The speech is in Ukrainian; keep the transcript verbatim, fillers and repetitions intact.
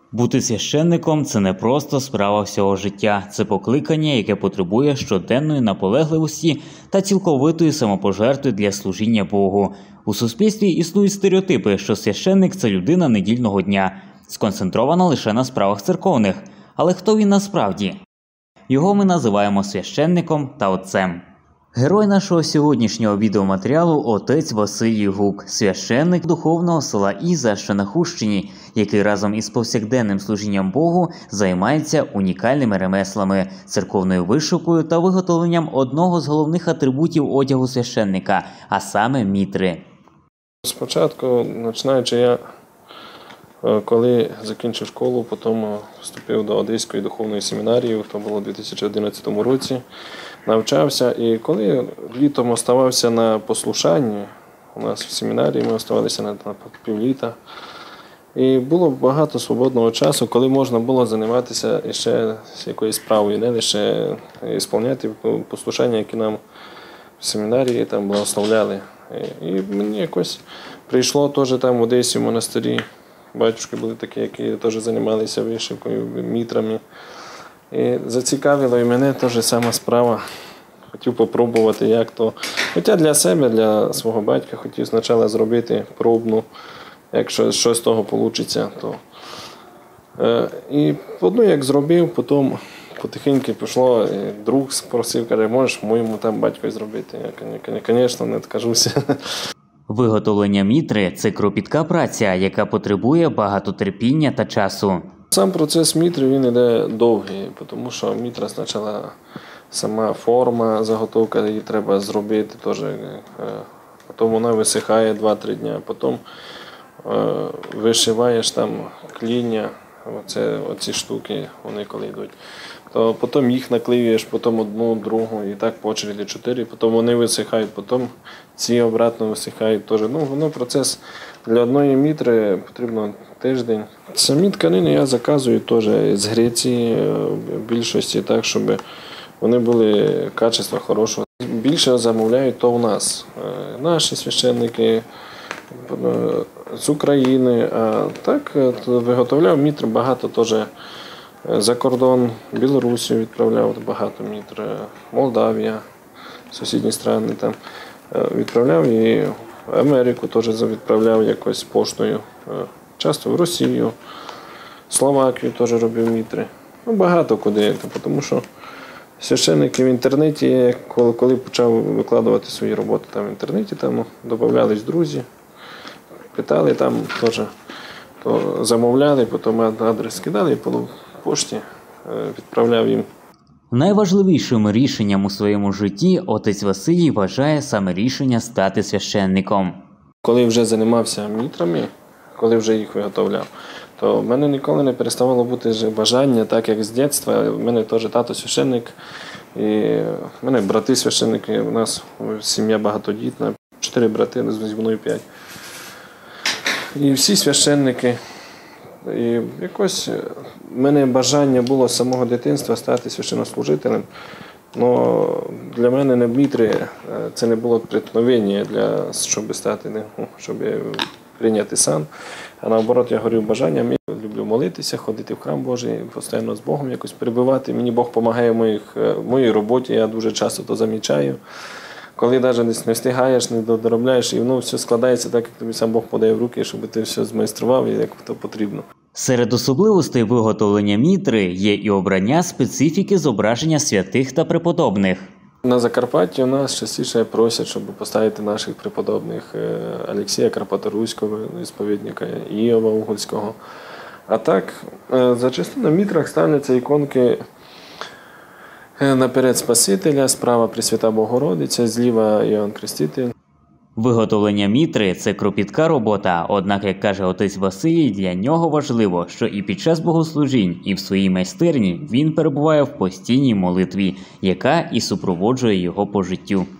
Бути священником – це не просто справа всього життя. Це покликання, яке потребує щоденної наполегливості та цілковитої самопожертви для служіння Богу. У суспільстві існують стереотипи, що священник – це людина недільного дня, сконцентрована лише на справах церковних. Але хто він насправді? Його ми називаємо священником та отцем. Герой нашого сьогоднішнього відеоматеріалу – отець Василій Гук, священник духовного села Іза, що на Хустщині, який разом із повсякденним служінням Богу займається унікальними ремеслами, церковною вишивкою та виготовленням одного з головних атрибутів одягу священника, а саме мітри. Спочатку, починаючи я, коли закінчив школу, потім вступив до Одеської духовної семінарії, то було у дві тисячі одинадцятому році, навчався. І коли літом оставався на послушанні, у нас в семінарії ми оставалися на, на півліта, і було багато свободного часу, коли можна було займатися ще якоюсь справою, не лише виконувати послушання, які нам в семінарії там благословляли. І мені якось прийшло теж там в Одесі в монастирі. Батюшки були такі, які теж займалися вишивкою, мітрами. І зацікавило і мене теж сама справа. Хотів спробувати, як то. Хоча для себе, для свого батька хотів спочатку зробити пробну, якщо щось з того вийде. То. І одну як зробив, потім потихеньку пішло, і друг спросив, каже, можеш моєму там батькові зробити? Я, звісно, не відкажуся. Виготовлення мітри – це кропітка праця, яка потребує багато терпіння та часу. Сам процес мітри, він йде довгий, тому що мітра спочатку сама форма, заготовка, її треба зробити теж. Потім вона висихає два-три дні, потім вишиваєш там кління, оце, оці штуки, вони коли йдуть. То потім їх наклеюєш, потім одну, другу, і так по черзі чотири, потім вони висихають, потім ці обратно висихають теж. Ну, воно процес для одної мітри потрібно тиждень. Самі тканини я заказую теж з Греції, в більшості так, щоб вони були качества хорошого. Більше замовляють то у нас. Наші священники з України, а так виготовляв мітр багато теж. За кордон, Білорусію відправляв багато мітр, Молдавія, сусідні країни там відправляв, і Америку теж відправляв якось поштою. Часто в Росію, Словакію теж робив мітри. Ну, багато куди, тому що священники в інтернеті, коли, коли почав викладувати свої роботи там в інтернеті, там додавались друзі, питали, там теж то замовляли, потім адрес скидали і по пошті відправляв їм. Найважливішим рішенням у своєму житті отець Василій вважає саме рішення стати священником. Коли вже займався мітрами, коли вже їх виготовляв, то в мене ніколи не переставало бути бажання, так як з дитинства. У мене теж тато священник, і в мене брати священники, у нас сім'я багатодітна, чотири брати, зі мною п'ять. І всі священники. І якось в мене бажання було з самого дитинства стати священнослужителем. Но для мене не мітри, це не було преткновення, для, щоб стати, щоб прийняти сан. А наоборот, я горів бажанням. Я люблю молитися, ходити в храм Божий, постійно з Богом якось перебувати. Мені Бог допомагає в, моїх, в моїй роботі, я дуже часто то замічаю. Коли навіть не встигаєш, не доробляєш, і воно все складається так, як тобі сам Бог подає в руки, щоб ти все змайстрував, як то потрібно. Серед особливостей виготовлення мітри є і обрання специфіки зображення святих та преподобних. На Закарпатті у нас частіше просять, щоб поставити наших преподобних Олексія Карпаторуського, ісповідника, Іова Угольського. А так, зачасту на мітрах ставляться іконки наперед Спасителя, справа Пресвята Богородиця, зліва Іоанн Креститель. Виготовлення мітри – це кропітка робота, однак, як каже отець Василій, для нього важливо, що і під час богослужінь, і в своїй майстерні він перебуває в постійній молитві, яка і супроводжує його по життю.